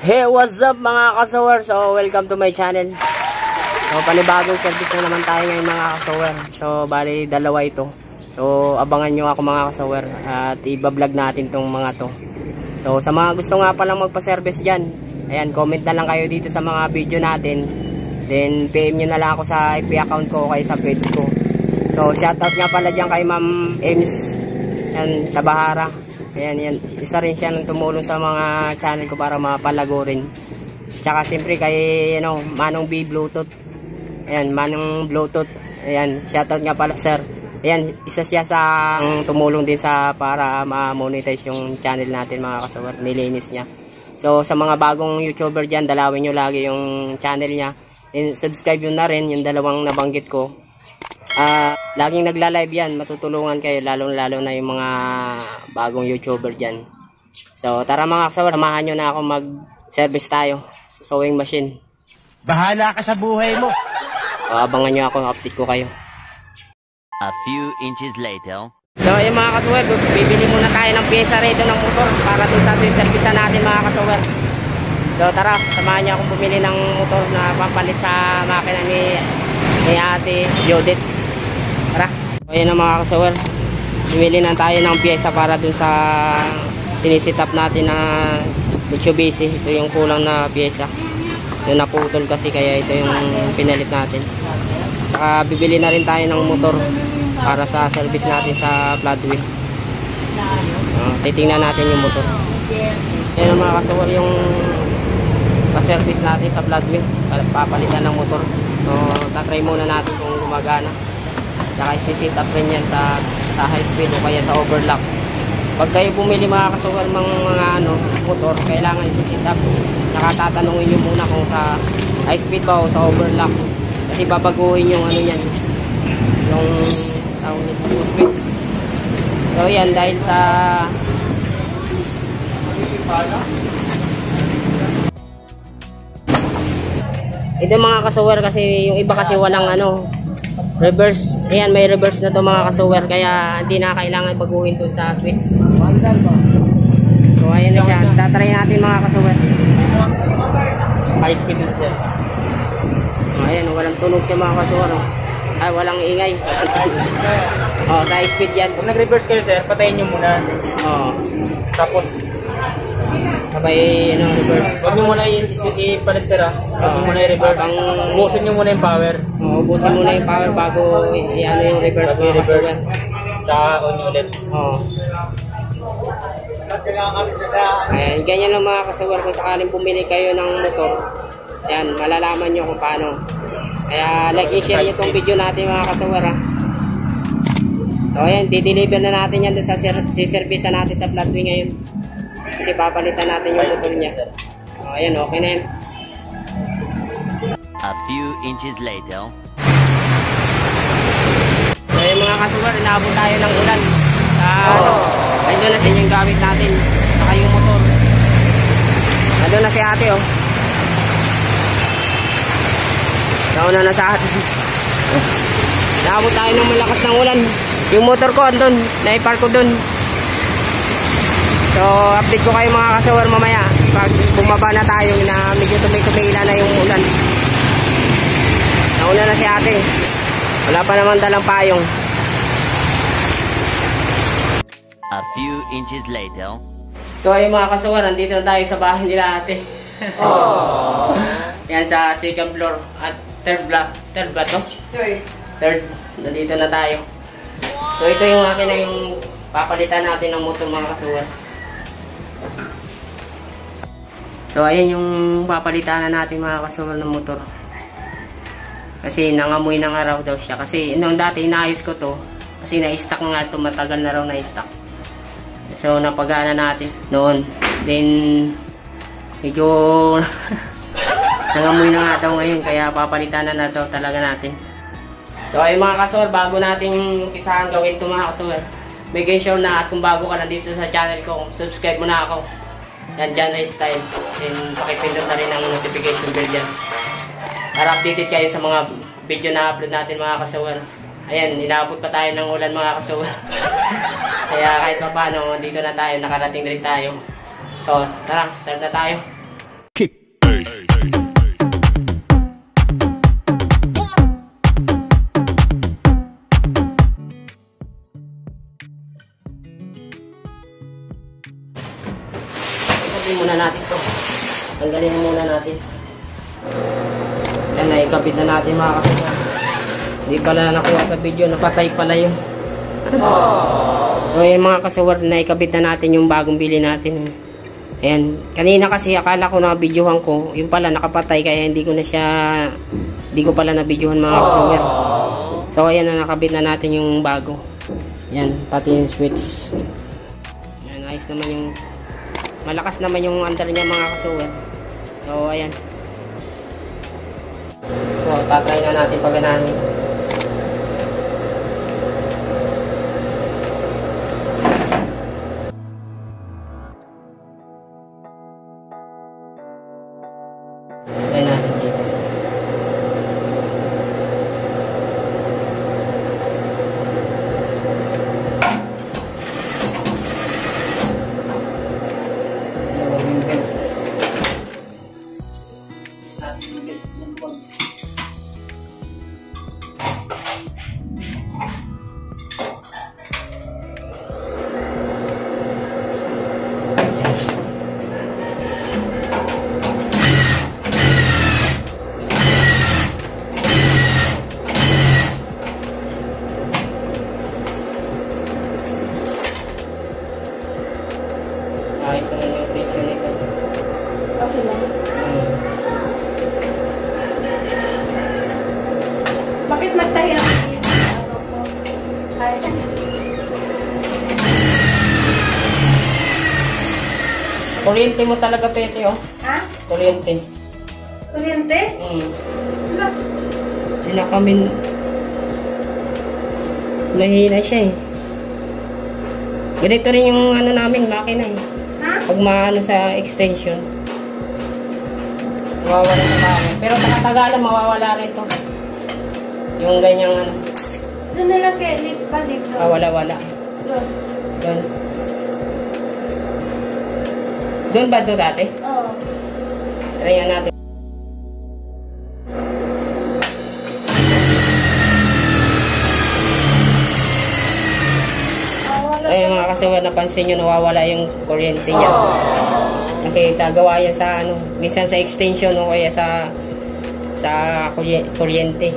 Hey, what's up mga kasawer? So, welcome to my channel. So, panibagong service na naman tayo ngayon mga kasawer. So, bali dalawa ito. So, abangan nyo ako mga kasawer at ibablog natin tong mga to. So, sa mga gusto nga palang magpa-service dyan, ayan, comment na lang kayo dito sa mga video natin. Then, PM nyo na lang ako sa FB account ko kaya sa page ko. So, shoutout nga pala dyan kay Ma'am Ems yan, Tabahara. Ayan, yan. Isa rin siya nang tumulong sa mga channel ko para mapalago rin. Tsaka siyempre kay Manong B Bluetooth. Ayan, Manong Bluetooth. Ayan, shoutout nga pala sir. Ayan, isa siya sa tumulong din sa para ma-monetize yung channel natin mga kasawer. Nilinis niya. So sa mga bagong YouTuber dyan, dalawin nyo lagi yung channel niya. And subscribe nyo na rin yung dalawang nabanggit ko. Laging nagla-live yan, matutulungan kayo lalo na yung mga bagong YouTuber dyan. So tara mga kasawer, samahan nyo na ako mag-service tayo sa sewing machine. Bahala ka sa buhay mo. Abangan nyo ako, update ko kayo. A few inches later. So yung mga kasawer, bibili muna tayo ng pyesa rito ng motor para dun sa service natin mga kasawer. So tara, samahan nyo akong bumili ng motor na pampalit sa makina ni Ate Judith. Tara. So yun ang mga kasawer, bumili na tayo ng pyesa para dun sa sinisitap natin na Mitsubishi. Ito yung kulang na pyesa, yung naputol kasi kaya ito yung pinalit natin. Saka bibili na rin tayo ng motor para sa service natin sa Floodway. Titingnan natin yung motor. Yan ang mga kasawer, yung pa-service natin sa Floodway, papalitan ng motor. So tatry muna natin kung gumagana. Saka isi-sit up rin yan sa high speed o kaya sa overlock. Pag kayo bumili mga kasawer mga motor, kailangan isi-sit up. Nakatatanungin nyo muna kung sa high speed ba o sa overlock. Kasi babaguhin yung yan, yung tawag nito, switch. So yan, dahil sa ito mga kasawer, kasi yung iba kasi walang reverse. Ayan, may reverse na to mga kasawer, kaya hindi na kailangan baguhin dun sa switch. So ayan na siya, tatry natin mga kasawer. High speed na siya. Ayan, walang tunog siya mga kasawer. Ay, walang ingay. Sa high speed yan. Kung nag-reverse kayo sir, patayin nyo muna. Tapos sabay reverse. huwag nyo muna ipalit sir ha. Huwag nyo muna i-reverse. Ubusin nyo muna yung power. Ubusin muna yung power bago yung reverse mga kasawer. Tsaka on nyo ulit. Ayan, ganyan lang mga kasawer. Kung sakaling bumili kayo ng motor, ayan, malalaman nyo kung paano. Kaya like and share nyo itong video natin mga kasawer ha. So ayan, di-deliver na natin yan sa service natin sa Floodway ngayon. Kasi papalitan natin yung motor niya. So ayan, okay na yan. A few inches later. So ayan mga kasawer, inaabot tayo ng ulan. Ayun na yung gamit natin. Saka yung motor. Nandun na si ate Nauna na sa atin. Naabot tayo ng malakas ng ulan. Yung motor ko andun, naipark ko dun. So update ko kayo mga kasawer mamaya pag bumaba na tayo na medyo tumila na yung ulan. Nauna na si ate. Wala pa naman dalang payong. A few inches later. So ayun mga kasawer, nandito na tayo sa bahay nila ate. Yan sa second floor at third ba to? Third. Nandito na tayo. So ito yung akin na yung papalitan natin ng motor mga kasawer. So ayan yung papalitan na natin mga kasawer ng motor. Kasi nangamoy ng araw daw siya. Kasi nung dati inaayos ko to, kasi na-stock nga ito, matagal na raw na-stock. So napagana natin noon. Then medyo nangamoy na nga daw ngayon, kaya papalitan na daw talaga natin. So ay mga kasawer, bago natin umpisahan gawin ito mga kasawer, make sure na at kung bago ka na dito sa channel ko, subscribe mo na ako. Yan, Janray Style. And pakipindot na rin ang notification bell dyan para updated kayo sa mga video na upload natin mga kasawer. Ayan, inaabot pa tayo ng ulan mga kasawer. Kaya kahit pa paano, dito na tayo, nakarating na rin tayo. So tara, start na tayo. natin to. Tanggalin na muna natin. Yan, naikabit na natin mga kasuwar. Hindi pala nakuha sa video, napatay pala yun. So yung mga kasuwar, naikabit na natin yung bagong bili natin. Ayan, kanina kasi akala ko na-videohan ko, yung pala nakapatay kaya hindi ko pala na-videohan mga kasuwar. So ayan na, nakabit na natin yung bago. Yan, pati yung switch. Ayan, ayos naman yung, malakas naman yung under niya mga kasuwar. So ayan. So tatry na natin paganahin. Ayan natin dito. Ayos na yung picture nito. Okay lang. Bakit magtahi ang ano ko? Ay, Kuryente mo talaga pwede, oh. ha? Kuryente. Kuryente? Wala. Hindi na kami mahina siya eh. Ganito rin yung ano namin, makina eh. Ha? Pag maano sa extension. Mawawala na kami. Pero takatagalan, mawawala rin ito. Yung ganyang ano. Doon na lang kay Nick pa, Nick. Wala. Doon. Doon. Doon ba ito dati? Oo. Try nga natin. Ayun mga kasuwar, napansin nyo nawawala yung kuryente niya. Kasi sa gawa yan sa ano, minsan sa extension o kaya sa kuryente.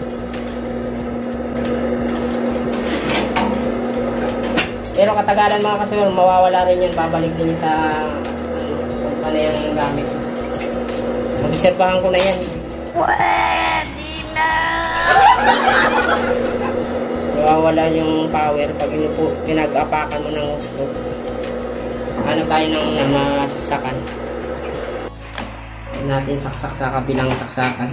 Pero katagalan mga kasuwar, mawawala rin yan, babalik din yan sa kung ano yung gamit. Obserbahan ko na yan. Pwede na! Nawawala yung power pag pinag-apakan mo ng gusto. Ano tayo ng masaksakan. Natin saksak sa kabilang saksakan.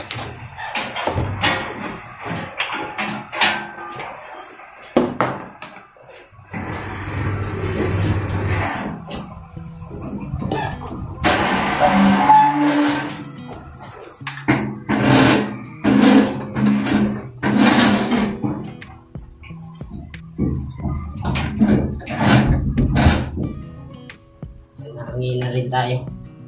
Nahangin na rin tayo.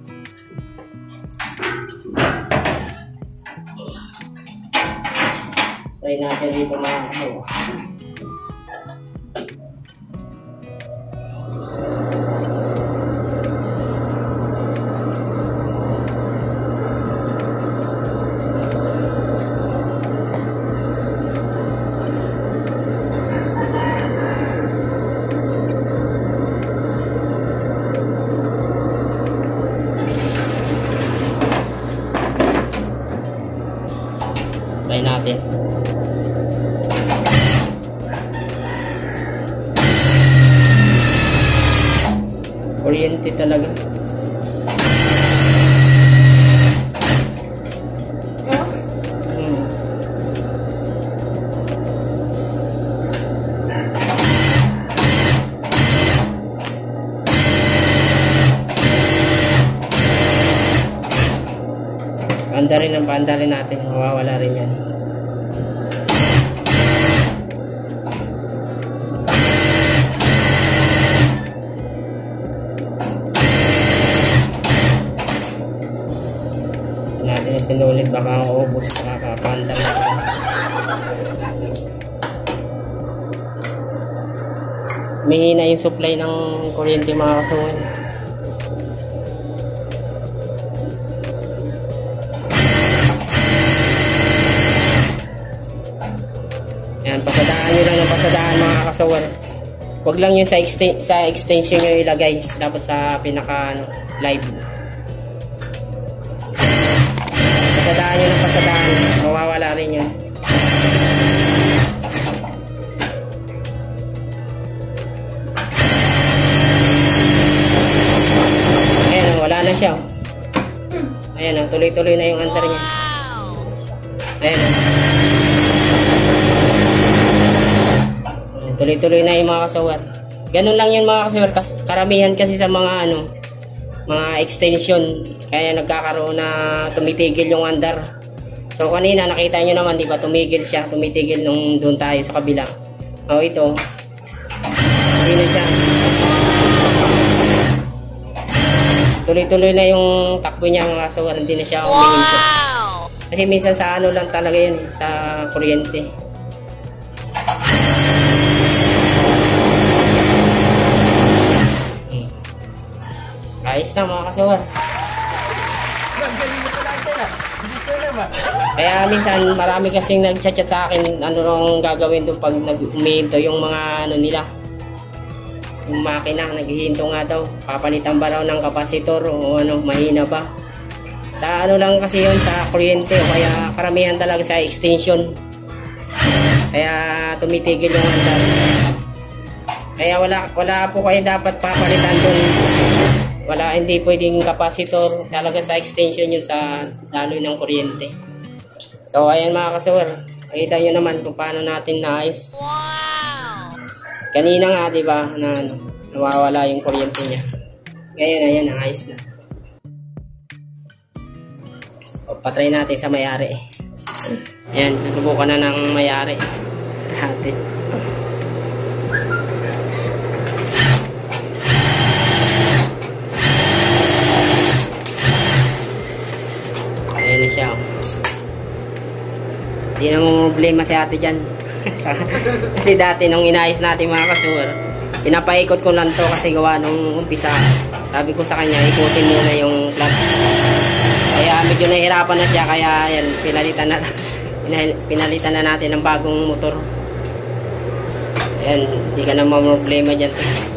Try natin dito mga kasuwar. Try natin. Kuryente talaga. Panda rin natin, mawawala rin yan. Natin yung sinulit, baka maubos, nakakapanda natin. Mahina yung supply ng kuryente mga kasuwar. pasadahan mga kasawer. Huwag lang yung sa extension nyo ilagay. Dapat sa pinaka live. Pasadahan nyo ng pasadahan. Mawawala rin yun. Ayan, wala na siya. Ayan, tuloy-tuloy na yung under niya. Ayan. Tuloy-tuloy na yung mga kasawer. Ganun lang yun mga kasawer. Karamihan kasi sa mga mga extension. Kaya nagkakaroon na tumitigil yung under. So kanina nakita nyo naman, di ba, tumigil siya. Tumitigil nung doon tayo sa kabila. O ito. Hindi na siya. Tuloy-tuloy na yung takbo niya mga kasawer. Hindi na siya umihinto. Kasi minsan sa lang talaga yun, sa kuryente. Ayos na mga kasawer. Kaya minsan marami kasing nag-chat sa akin ano nang gagawin doon pag nag-umihinto yung mga nila. Yung makina, naghihinto nga daw. Papalitan ba raw ng kapasitor o mahina ba? Sa lang kasi yun, sa kuryente o kaya karamihan talaga sa extension. Kaya tumitigil yung andar. Kaya wala po kayo dapat papalitan doon. Wala, hindi pwedeng kapasitor. Talaga sa extension yun sa daloy ng kuryente. So ayan mga kasawer, nakita nyo naman kung paano natin naayos. Kanina nga diba na nawawala yung kuryente niya. Ngayon ayan, naayos na. O, patry natin sa may-ari. Ayan, susubukan na ng may-ari natin. Ayan na siya. Hindi na mo problema si ate dyan. Kasi dati nung inayos natin mga kasawer, pinapaikot ko lang to kasi gawa nung umpisa. Sabi ko sa kanya, ikutin muna yung clutch. Kaya medyo nahirapan na siya, kaya yan, pinalitan na natin ng bagong motor. Ayan, hindi ka na problema dyan.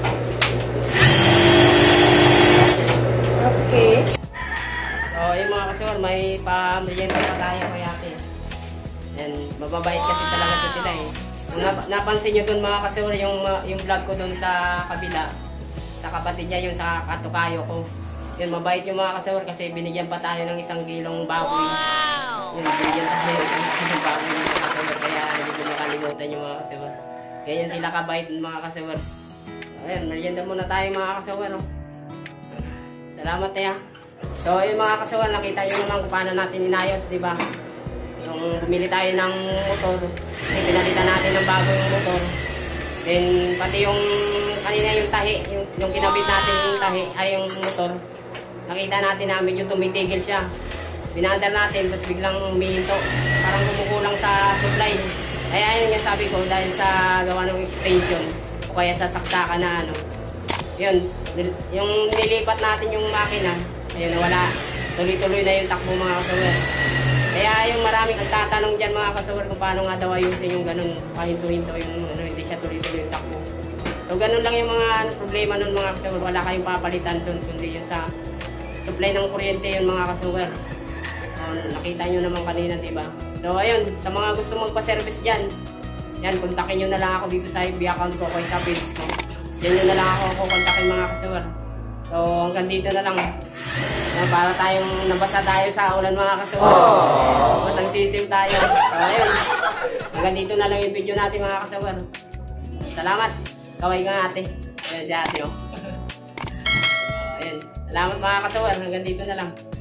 Okay. So yung mga kasawer, may pa-merienda na tayo kay ate. Yan, mababait kasi talaga to sila eh. Kung napansin nyo dun mga kasawer, yung vlog ko dun sa kabila, sa kapatid niya, yung sa katukayo ko. Yun, mabait yung mga kasawer kasi binigyan pa tayo ng 1 kilong baboy. Yun, binigyan tayo ng 1 kilong baboy mga kasawer, kaya hindi ko makalimutan yung mga kasawer. Ganyan sila kabait mga kasawer. Ayan, merienda muna tayo mga kasawer. Oh. Salamat ya. So yung mga kasawer, nakita nyo naman kung paano natin inayos, di ba? Yung bumili tayo ng motor, pinalitan natin ng bago yung motor. Then pati yung kanina yung tahi, yung kinabit natin yung tahi ay yung motor. Nakita natin na medyo tumitigil siya. Binandar natin, tapos biglang humihinto. Parang kumukulang sa supply. Kaya ayun yung sabi ko, dahil sa gawa ng extension o kaya sa saksakan na yun, yung nilipat natin yung makina, ayun, wala. Tuloy-tuloy na yung takbo mga kasawer. Kaya yung maraming nagtatanong dyan mga kasawer kung paano nga daw ayusin yung ganun, pahinto-hinto yung hindi siya tuloy-tuloy yung takbo. So ganun lang yung mga problema nun mga kasawer. Wala kayong papalitan dun, kundi yung sa supply ng kuryente yung mga kasawer. So, nakita nyo naman kanina, diba? So ayun, sa mga gusto magpa-service dyan, yan, kontakin nyo na lang ako dito sa FB account ko, kaya sa page ko. Yan nyo na lang ako kontakin mga kasawer. So hanggang dito na lang. Para tayong nabasa tayo sa ulan mga kasawer. Basang sisim tayo. So ayun, hanggang dito na lang yung video natin mga kasawer. Salamat. Kaway ka ate. Ayan si ate oh. Ayun. Salamat mga kasawer. Hanggang dito na lang.